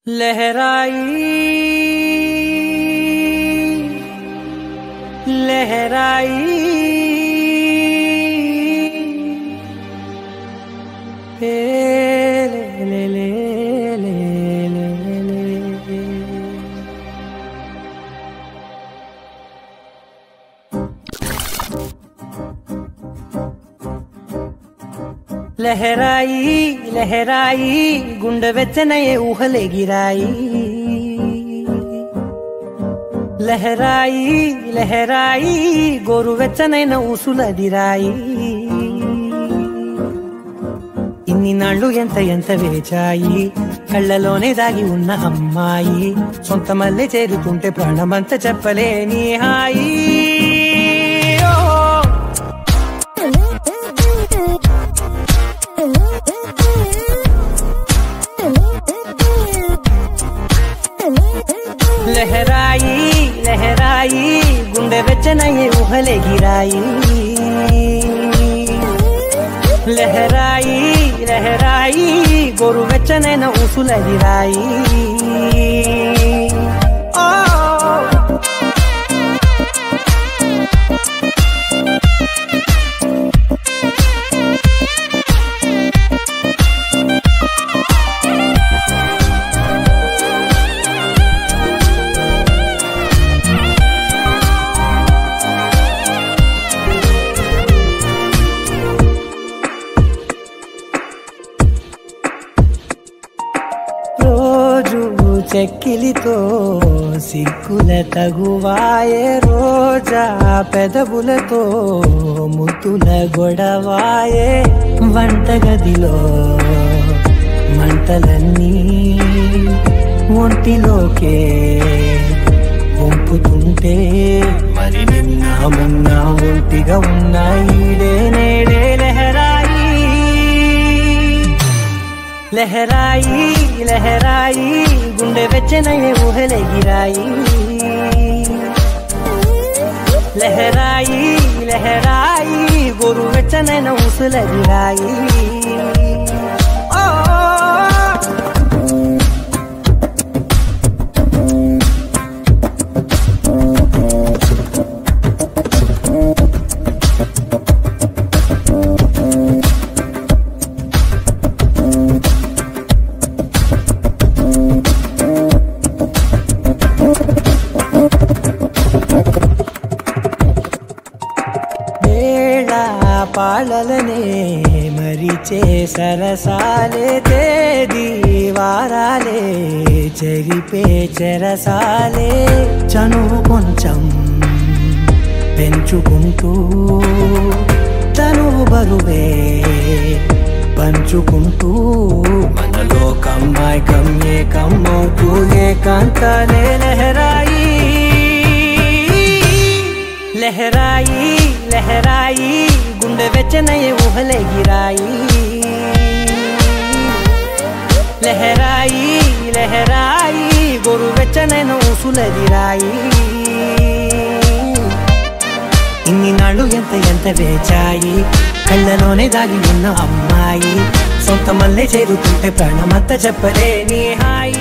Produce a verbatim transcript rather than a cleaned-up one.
लहराई लहराई ले ले ले ले ले ले लहराई लहराई गुंडे వెచ్చనయే ఊహలే గిరాయి లహరాయి లహరాయి గోరు వెచ్చనైన ఊసులదిరాయి ఇన్ని నాళ్ళు ఎంత ఎంత వేచాయి కళ్ళలోనే దాగి ఉన్న అమ్మాయి సొంత మల్లె చేరుతుంటే ప్రాణమంత చెప్పలేని హాయి लहराई लहराई गुंडे వెచ్చనయే ఊహలే గిరాయి లహరాయి లహరాయి గోరు వెచ్చనైన ఊసులదిరాయి చెక్కిలితో సిగ్గుల తగువాయే రోజా పెదవులతో ముతుల గొడవాయే వంటగదిలో మంటలన్నీ ఒంటిలోకే వంపుతుంటే మరి నిన్న మొన్న ఒంటిగా ఉన్నాయి నేడే లహరాయి लहराई लहराई गुंडे వెచ్చనయే ఊహలే గిరాయి లహరాయి లహరాయి గోరు వెచ్చనైన ఊసులదిరాయి పాలలనే మరిచే సరసాలే తేదీ వారాలే చెరిపే చెరసాలే చనువు కొంచెం పెంచుకుంటూ తనువు బరువే పంచుకుంటూ మనలో కమ్మాయి కమ్మే కమ్మవుతూ ఏకాంతాలే లహరాయి లహరాయి లహరాయి గుండె వెచ్చనయే ఊహలే గిరాయి లహరాయి లహరాయి గోరు వెచ్చనైన ఊసులదిరాయి ఇన్ని నాళ్ళు ఎంత ఎంత వేచాయి కళ్ళలోనే దాగి ఉన్న అమ్మాయి సొంత మల్లె చేరుతుంటే ప్రాణమంతా చెప్పలేని హాయి